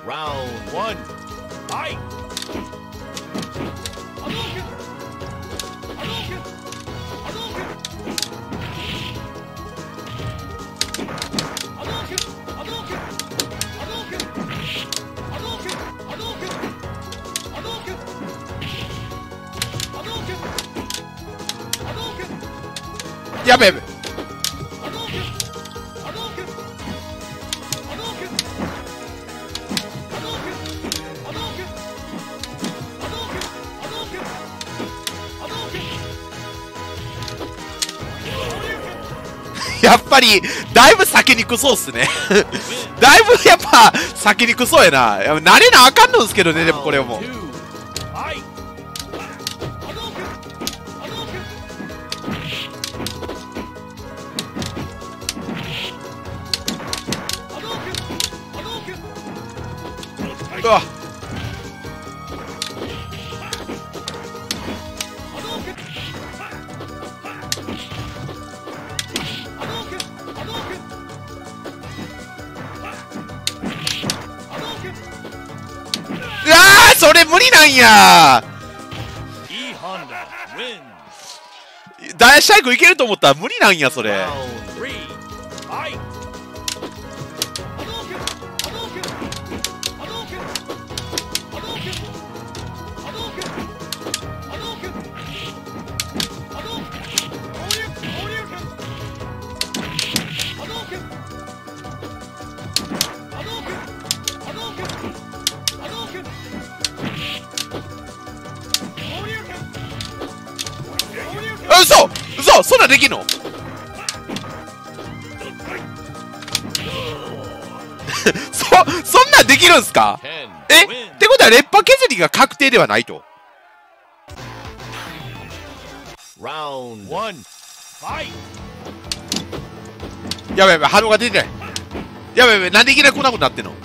Round one. Fight. やべやべ。やっぱりだいぶ避けにくそうっすねだいぶやっぱ避けにくそうやな。慣れなあかんのんすけどね。でもこれもうわっ、それ無理なんや。大シャイクいけると思ったら無理なんやそれ。嘘嘘、そんなんできんのそんなんできるんすか。ってことは劣化削りが確定ではないと。やばいやばい、反応が出てない。やばいやばい、なんでいきなりこんなことなってんの。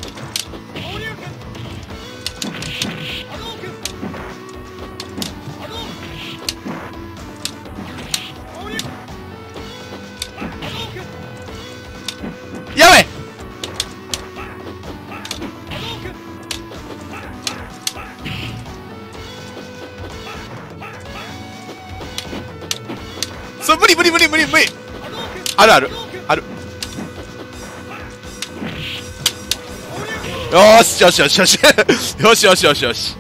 やばい、そう、無理無理無理無理無理。あるあるある。よーしよしよしよしよしよしよしよし。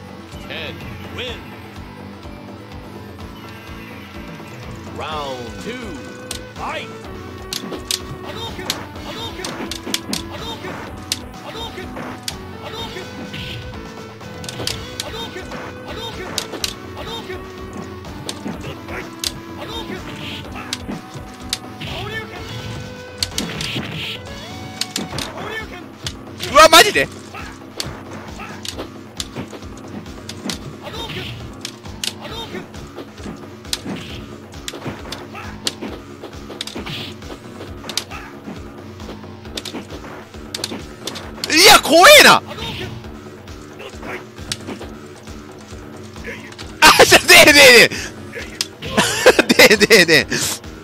うわマジで。いや怖えな。あ、じゃねえねえねえねえねえ。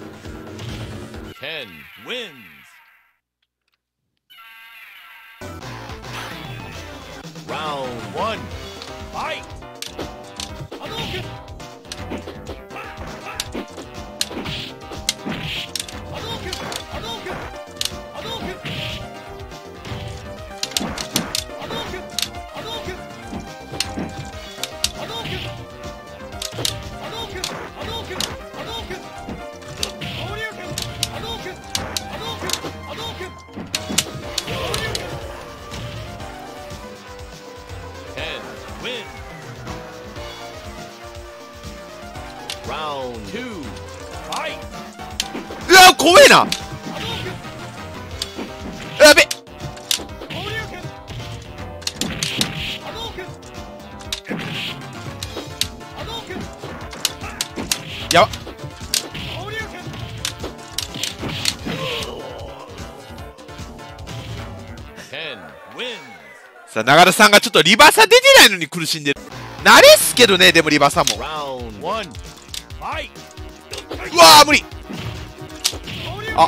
うわ怖えな。やべ。やば。さあ長田さんがちょっとリバーサ出てないのに苦しんでる。慣れっすけどね。でもリバーサもうわー無理。あ、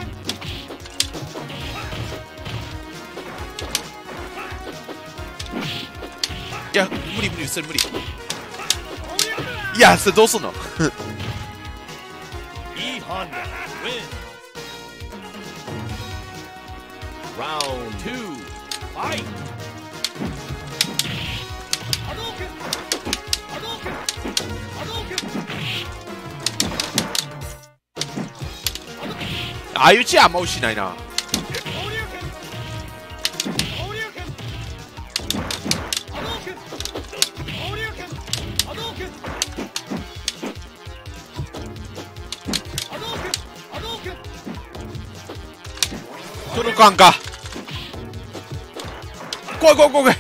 いや無理無理、それ無理。いやそれどうすんの E Honda wins. Round 2. Fight. 相打ちあんま惜しないな。届かんか。怖い怖い怖い。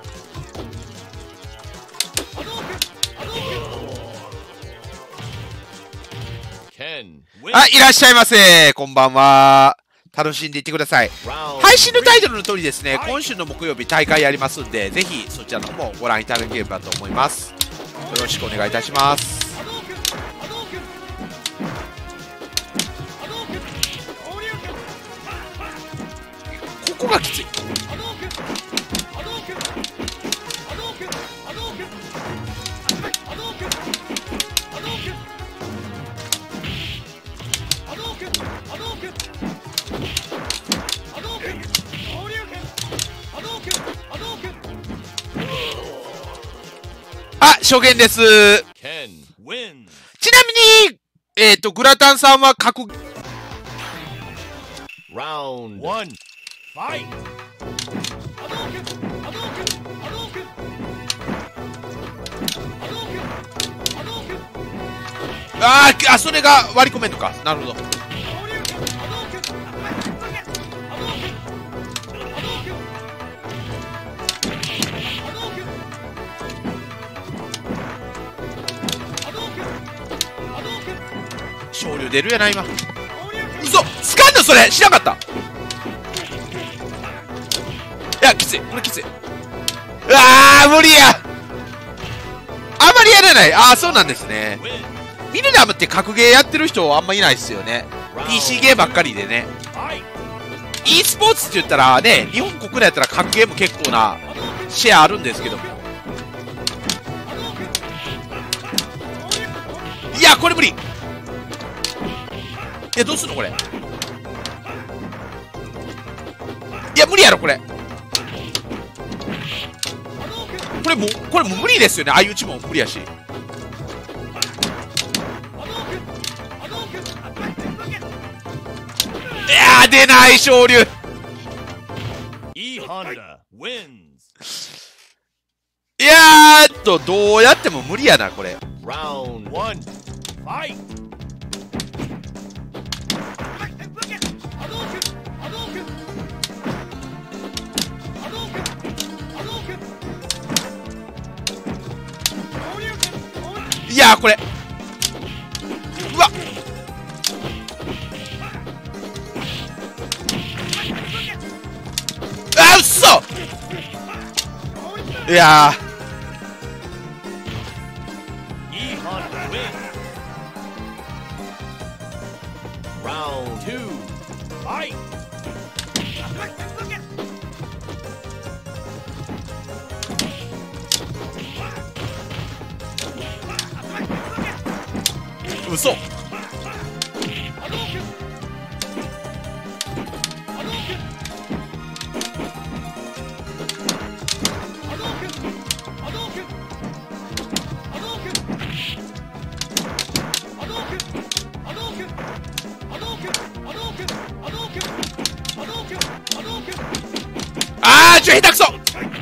あ、いらっしゃいませ。こんばんは。楽しんでいってください。配信のタイトルの通りですね、今週の木曜日大会やりますんで、ぜひそちらの方もご覧いただければと思います。よろしくお願いいたします。ここがきつい。あ、初見です。ちなみに、グラタンさんは格 Round 1. Fight. あ、それが割り込めんのか。なるほど。昇竜出るやな今。嘘、つかんのそれ知らなかった。いやきつい、これきつい。うわー無理や。あんまりやらない。ああそうなんですね。ミルダムって格ゲーやってる人あんまいないっすよね。 PC ゲーばっかりでね。 e スポーツって言ったらね、日本国内やったら格ゲーも結構なシェアあるんですけども。いやこれ無理。いやどうすんのこれ。いや無理やろこれ。これもう無理ですよね。相打ちも無理やし。いやー出ない昇竜。 E Honda wins. いやどうやっても無理やなこれ。 Round 1. Fight. いやこれうわっ。あ、うっそ。いや E Honda wins. Round 2. Fight. 嘘。下手くそ。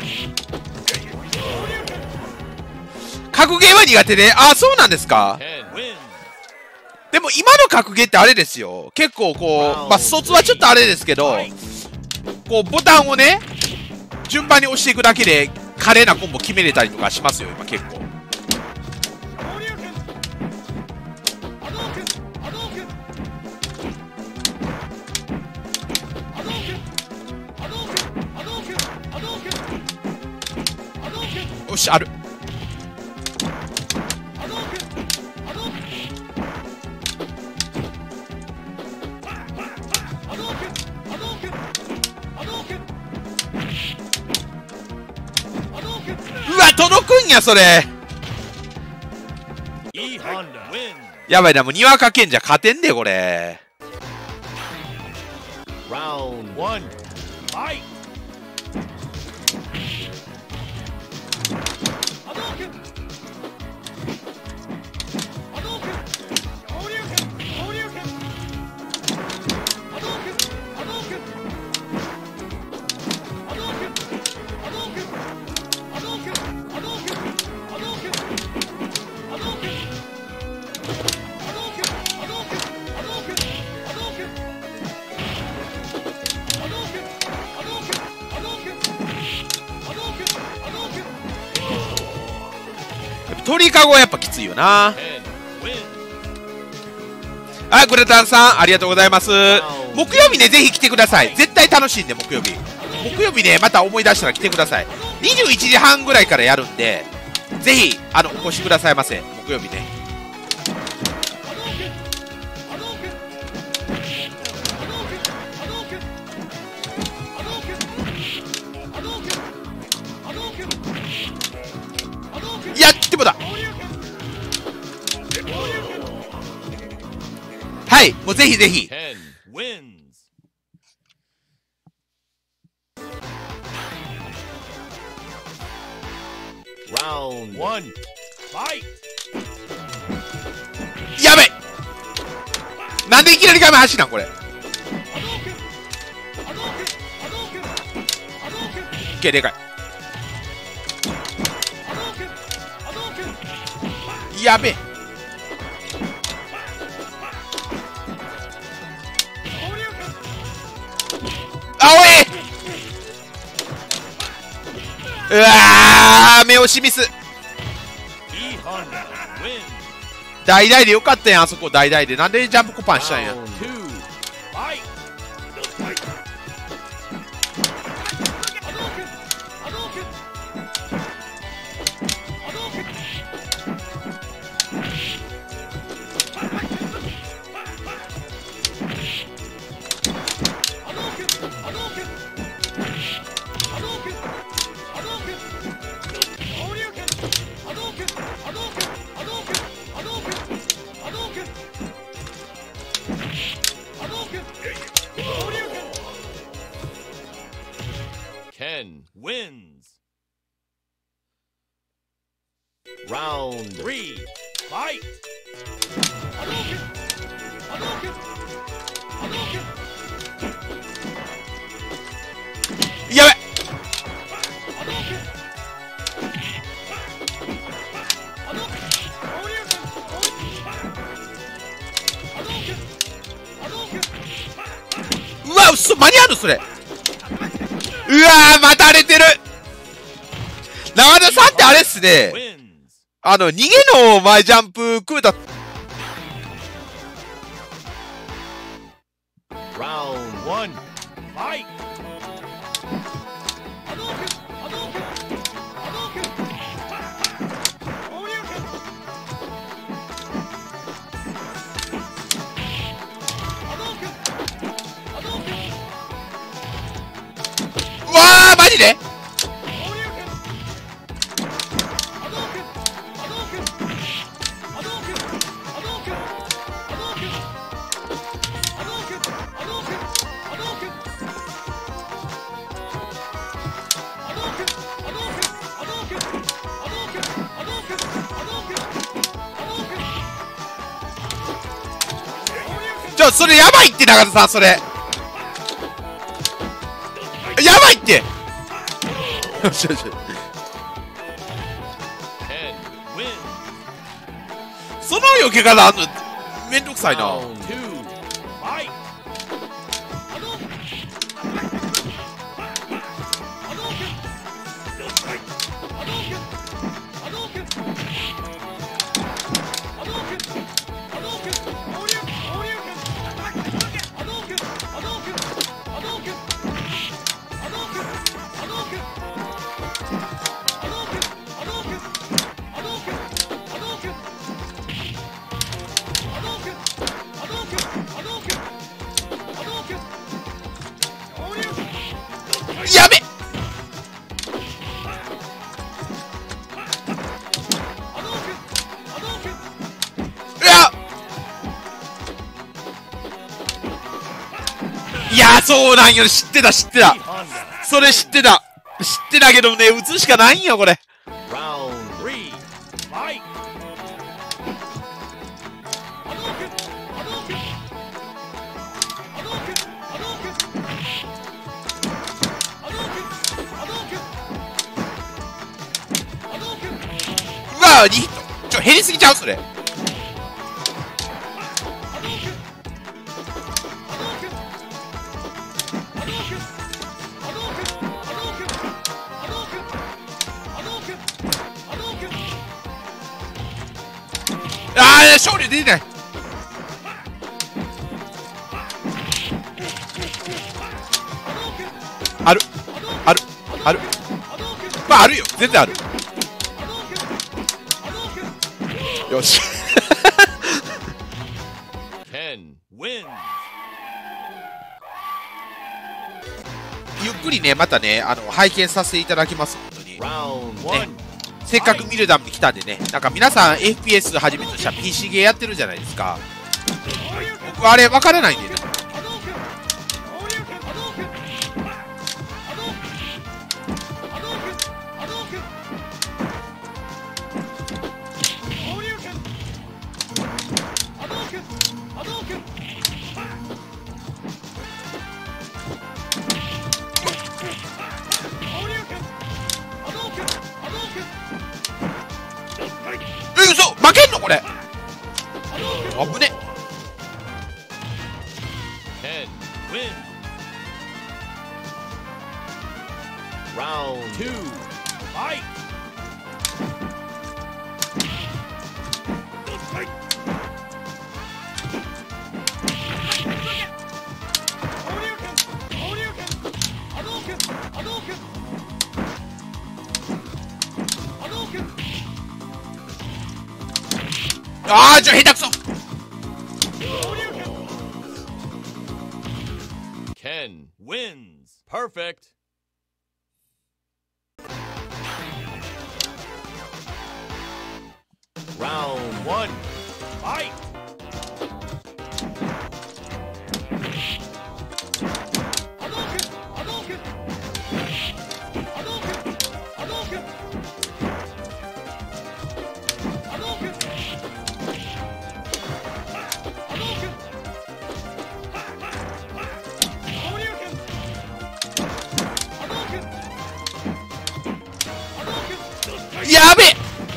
格ゲーは苦手で。あ、そうなんですか。でも今の格ゲーってあれですよ。結構こう、まあ卒はちょっとあれですけど、こうボタンをね順番に押していくだけで華麗なコンボ決めれたりとかしますよ今結構。よしある。うわ飛や、それ。 E Honda wins. やばいな、もうにわかけんじゃ勝てんで、これ。 Round 1. Fight. 鳥かごはやっぱきついよな。 10 wins. あ、グラタンさん、ありがとうございます。木曜日ね、ぜひ来てください。絶対楽しいんで、木曜日。木曜日ね、また思い出したら来てください。21時半ぐらいからやるんで、ぜひ、お越しくださいませ。木曜日ね。やってもだ。はい、もうぜひぜひ。 10 wins. Round 1. Fight. やべ、なんでいきなり画面走なんこれ。いけ、でかい。やべえ。あ、おい。うわー、目押しミス。 E Honda wins. 大々でよかったやん、あそこ大々で。なんでジャンプコパンしたんや。 Round 2. Fight. 10 wins. Round 3. Fight. やべ。うわ、嘘、間に合うのそれ。うわー、また荒れてる。長田さんってあれっすね。 Wins. 逃げの前ジャンプ組めた。 Round 1. Fight. うわー、マジで。それやばいって、長田さん、それやばいって。よしよし。 10 wins. その避け方あんのめんどくさいな。 Round 2. Fight. やべ。 そうなんよ、知ってた、知ってた。それ知ってた。知ってたけどね、打つしかないんよ、これ。 Round 3. Fight. 2ヒット。減りすぎちゃう、それ。勝利出てない。あるあるある、まああるよ、全然ある。よしゆっくりね、またね、拝見させていただきます、本当に。ね、せっかく見るために来たんでね、なんか皆さん FPS はじめとした PC ゲーやってるじゃないですか。僕あれ分からないんでね。嘘、負けんのこれ。危ね。 Round 2. Fight. Ah, 下手くそ。 Ken wins. Perfect. Round 1. Fight. やべえ。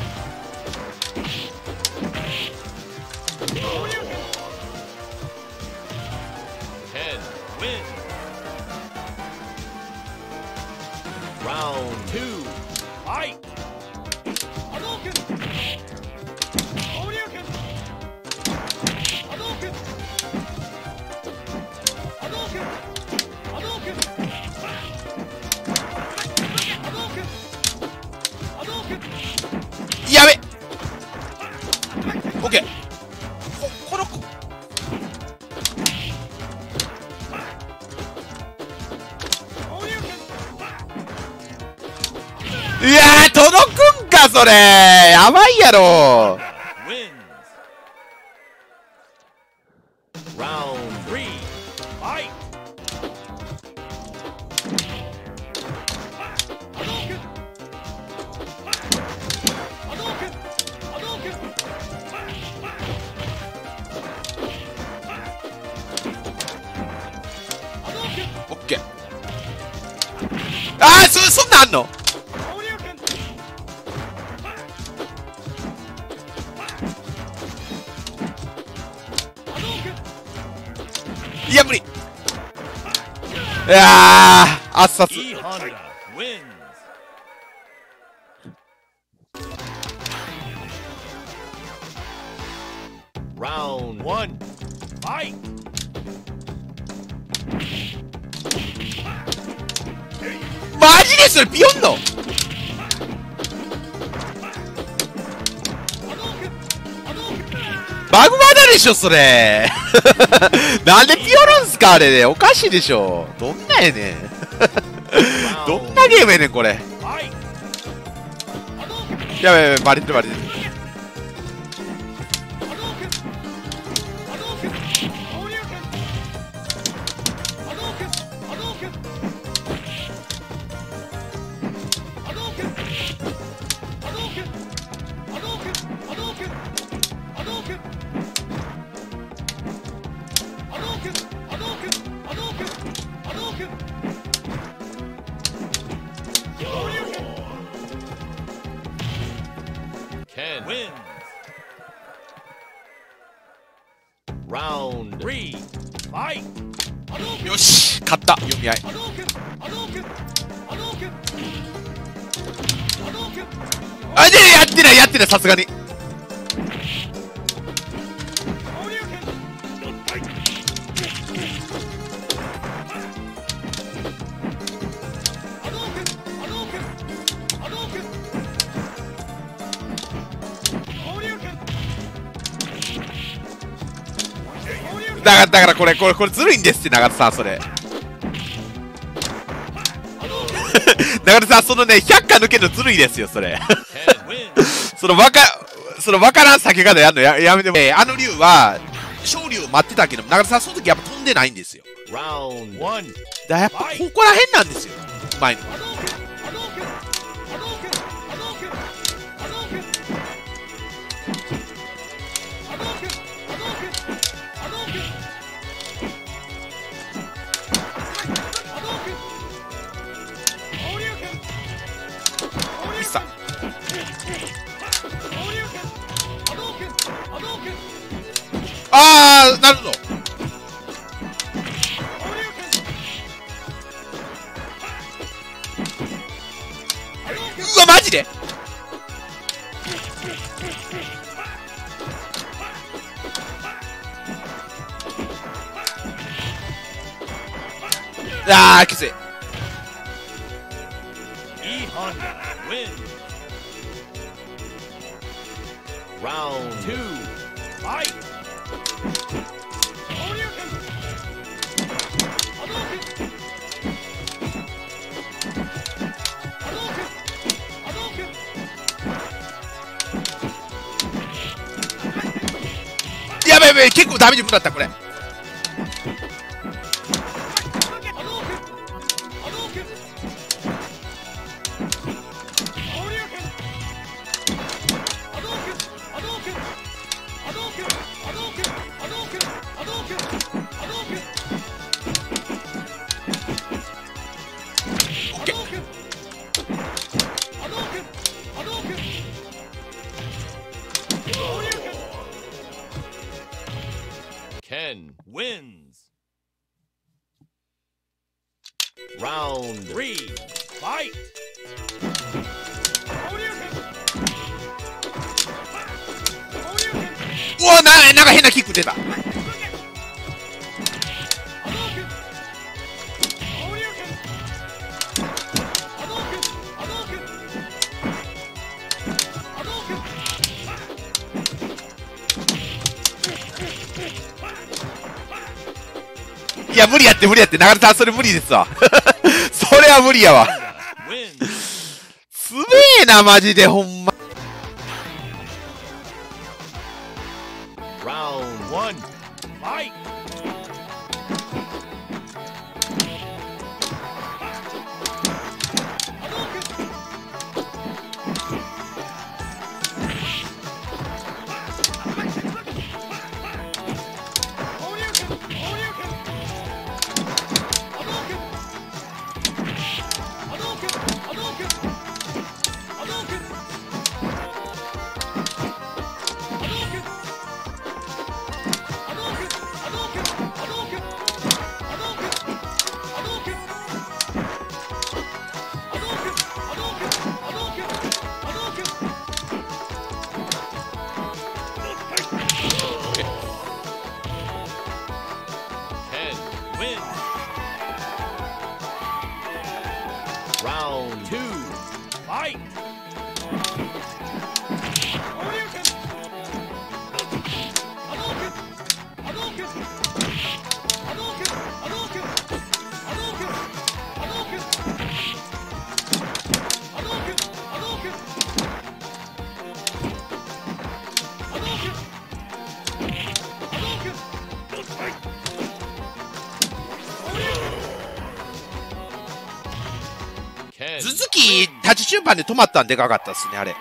Round 2. Fight. やべ。オッケー。この子。いやー、届くんかそれ。やばいやろ。 Round 3. Fight. オッケー。あー、そんなんあんの。いや、無理。いやー、熱々。 E Honda wins. Round 1. Fight. マジでそれピヨンの。マグマだでしょそれなんでピヨるんすかあれね。おかしいでしょ。どんなやねんどんなゲームやねんこれ。やばいやばい、バレてるバレてる。 Ken wins. Round 3. Fight. よし勝った読み合い。あでやってないさすがに。だからこれずるいんですって永田さんそれ。永田さんそのね100回抜けるのずるいですよそれ。そのわからん避け方やんのやめても、あの竜は勝利を待ってたけど永田さんその時やっぱ飛んでないんですよ。だからやっぱここら辺なんですようまいのは。あーなるほど。うわマジであーきつい。 Round 2. Fight. やべやべ結構ダメージもらったこれ。 Ken wins. Round 3. Fight. うわなんか変なキック出た。いや無理やって永田さんそれ無理ですわ。それは無理やわ。すべえなマジでほんま。 Round 1. Fight. 2. Fight. 鈴木立ち順番で止まったんでかかったっすねあれ。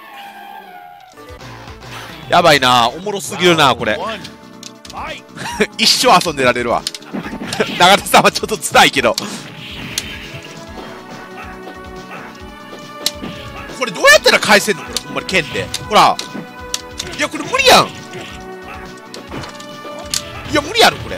やばいなおもろすぎるなこれ。一生遊んでられるわ。永田さんはちょっと辛いけどこれどうやったら返せんのこれほんまに剣でほらいやこれ無理やん。いや無理やろこれ。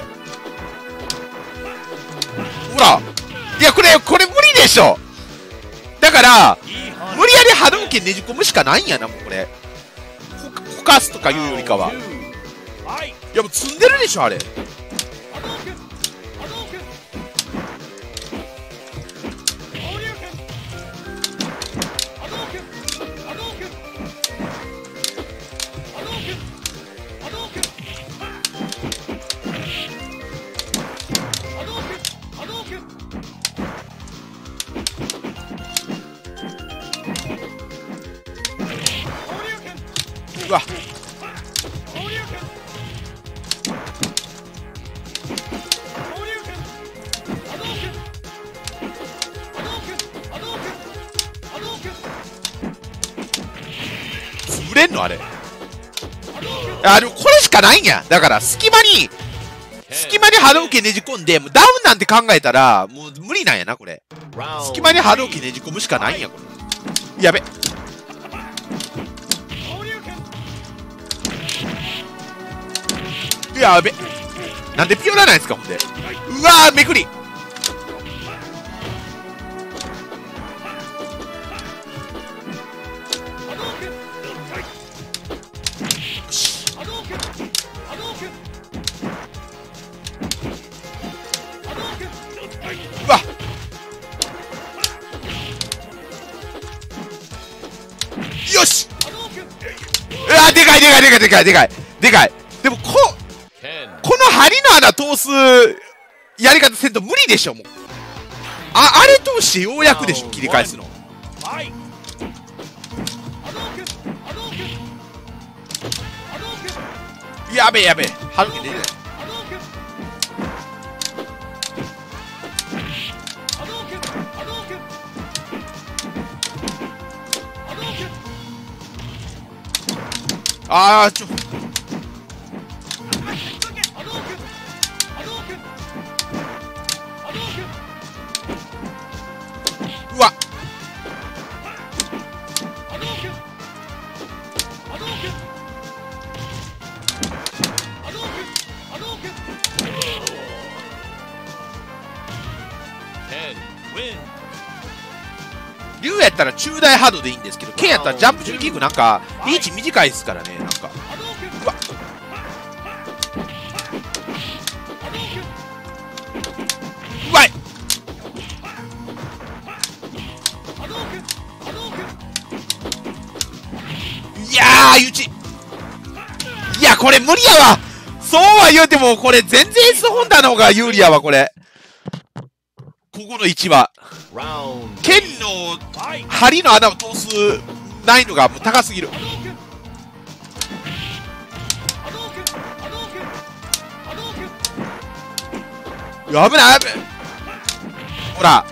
ほら、いやこれ無理でしょ。だから無理やり波動拳ねじ込むしかないんやな、もうこれ。ほかすとかいうよりかは。いやもう積んでるでしょあれ。うわ、潰れんのあれ。あ、でもこれしかないんや。だから隙間に波動拳ねじ込んで、もうダウンなんて考えたらもう無理なんやなこれ。隙間に波動拳ねじ込むしかないんやこれ。やべ、やべ、なんでピオラないんですかほんで。うわー、めくり。うわ、よし。うわー、でかいでかいでかいでかいでかいでかい。でもこの針の穴通すやり方せんと無理でしょもう。あれ通してようやくでしょ切り返すの。やべえやべえ、波動拳出てない。あーちょ、うわ、竜やったら中大波動でいいんですけど、剣やったらジャンプ中キックなんかリーチ短いですからね。なんかうわ、うわい、いやー、打ち、いやこれ無理やわ。そうは言うてもこれ全然 S ホンダの方が有利やわこれ。ここの位置は剣の針の穴を通す難易度がもう高すぎる。危ない危ない、ほら、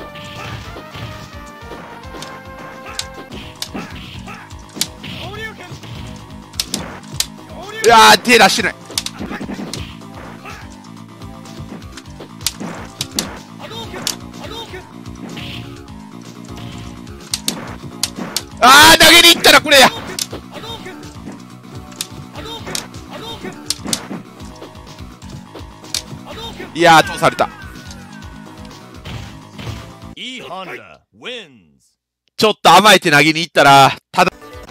いやー手出してない。あー投げに行ったらこれや。いやー通された。ちょっと甘えて投げに行ったらただ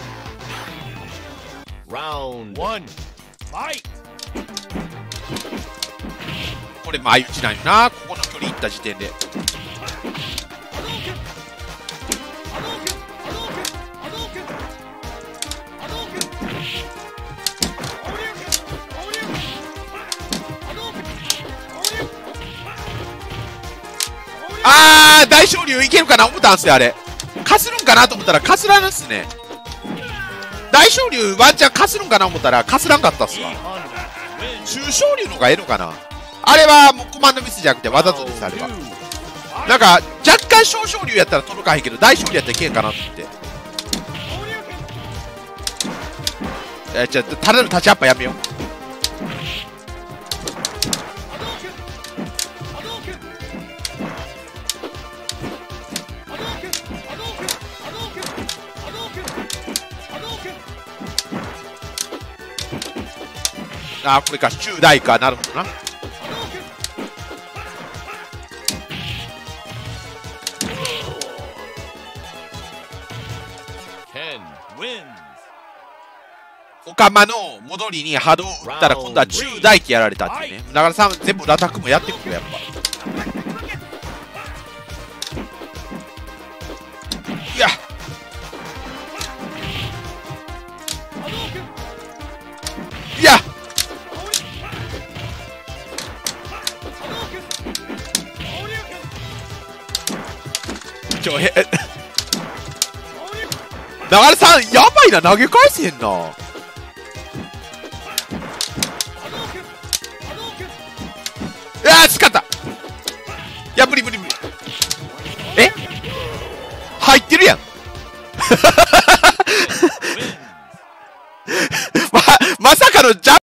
これ前打ちなんよな、ここの距離行った時点で。あー大昇龍いけるかな思ったんすよあれ。かするんかなと思ったらかすらんっすね。大昇龍ワンチャンかするんかな思ったらかすらんかったっすわ。中昇龍の方がええのかな。あれはもうコマンドミスじゃなくてわざとです。あれはなんか若干小昇龍やったら届かへんけど大昇龍やったらいけんかなと思って。じゃあただの立ちアッパーやめよう。 あ、これか、中大か。なるほどな。オカマの戻りに波動を打ったら今度は中大輝やられたっていうね。だからさん全部ラタックもやってくるよ、やっぱ。いやいや流れさんやばいな、投げ返せへんな。いやー、使った。いや、無理。え、入ってるやん。まさかのジャンプ